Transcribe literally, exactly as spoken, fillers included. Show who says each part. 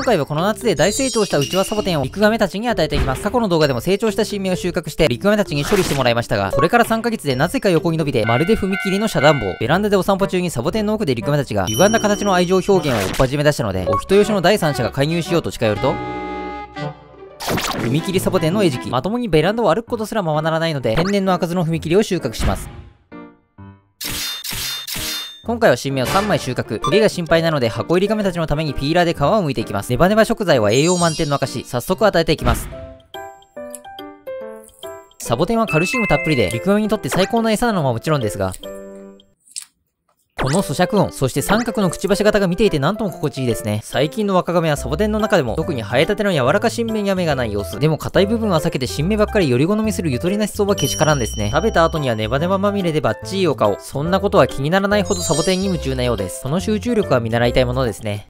Speaker 1: 回はこの夏で大成長したウチワサボテンをリクガメたちに与えていきます。過去の動画でも成長した新芽を収穫してリクガメたちに処理してもらいましたが、それからさんかげつでなぜか横に伸びてまるで踏切の遮断棒。ベランダでお散歩中にサボテンの奥でリクガメたちが歪んだ形の愛情表現を追っ始め出したので、お人よしの第三者が介入しようと近寄ると、踏切サボテンの餌食。まともにベランダを歩くことすらままならないので、天然の開かずの踏切を収穫します。今回は新芽をさんまい収穫。トゲが心配なので箱入りガメたちのためにピーラーで皮を剥いていきます。ネバネバ食材は栄養満点の証。早速与えていきます。サボテンはカルシウムたっぷりで、リクガメにとって最高の餌なのはもちろんですが、この咀嚼音、そして三角のくちばし型が見ていてなんとも心地いいですね。最近の若ガメはサボテンの中でも特に生えたての柔らか新芽には目がない様子。でも硬い部分は避けて新芽ばっかりより好みするゆとりな思想はけしからんですね。食べた後にはネバネバまみれでバッチリお顔。そんなことは気にならないほどサボテンに夢中なようです。その集中力は見習いたいものですね。